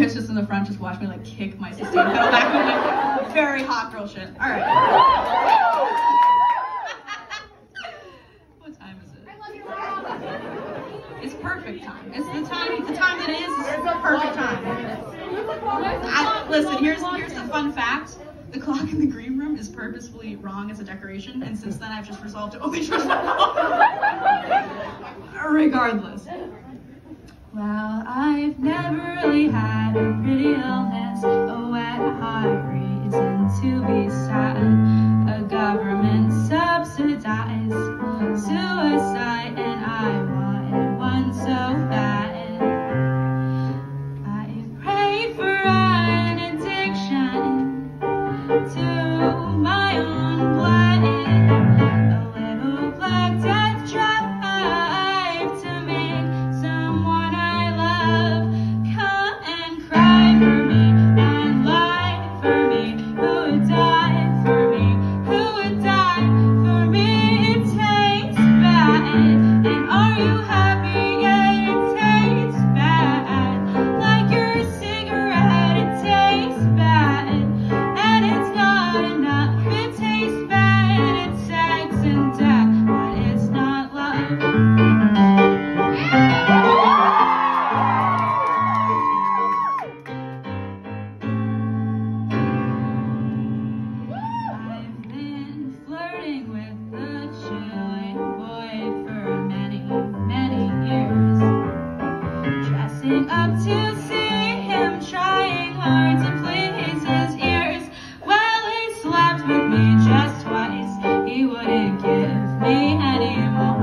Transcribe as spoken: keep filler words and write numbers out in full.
boys just in the front just watch me like kick my sustain pedal back and like very hot girl shit. All right. What time is it? It's perfect time. It's the time. The time that it is. It's the perfect time. I, listen, here's here's the fun fact. The clock in the green room is purposefully wrong as a decoration, and since then I've just resolved to only trust my mom. Regardless. Well, I've never really had a pretty illness, a wet heart reason to be sad, a government subsidized suicide, and I wanted one so bad. I prayed for an addiction to my own blood, a little black death drive to make someone I love come and cry for me and lie for me. Who would die for me? Who would die for me? It tastes bad. And are you happy? Yeah, it tastes bad. Like your cigarette, it tastes bad. And it's not enough, it tastes bad. It's sex and death, but it's not love. I've been flirting with the chilly boy for many, many years, dressing up to see him, trying hard to please his ears. Well, he slept with me just twice, he wouldn't give me any more.